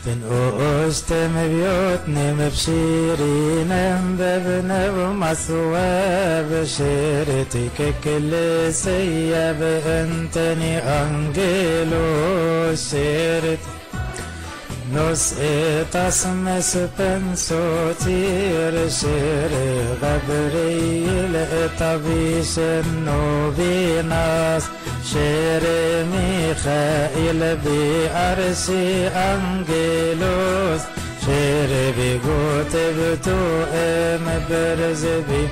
تنقوشتم بيوتني مبشيرين بابنا ومثواب شيرتك كليسية بأنتني أنجيلو شيرت نوس تصمس بنسوتير شير غبريل طبيش النوبيناس شير ميخائيل بأرشي أنجيلوس شير بيقوت بتوئم برزبي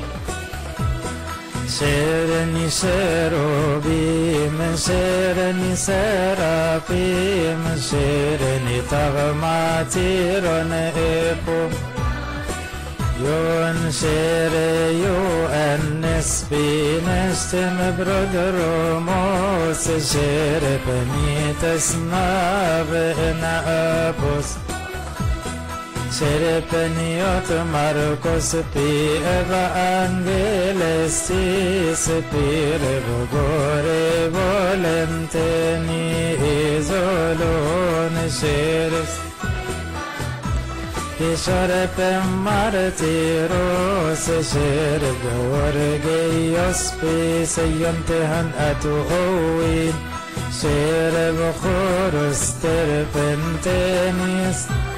شيرني شيروبي من شيرني سرابي من شيرني طغماتي رون إيبو يون شيري يو أنس بينشتم برودروموس شير بني تسمى بإن أبوس Serpeniot Marcos pi evangelistis pire vogore volenteni isolone seres Serpem martiros sergor geios pis yontehan atu oin Serb choros terpentenis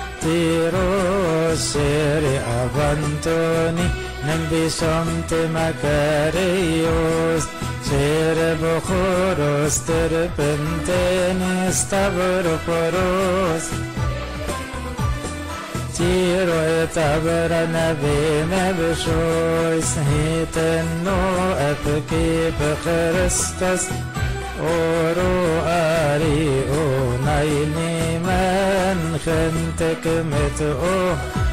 Tiros seri avantoni nembisont makarios sere bochoros terpentenis tabroporos Tiro etabra nabine beshois hiteno epki bechristos Oro ari o naini man خنتك متو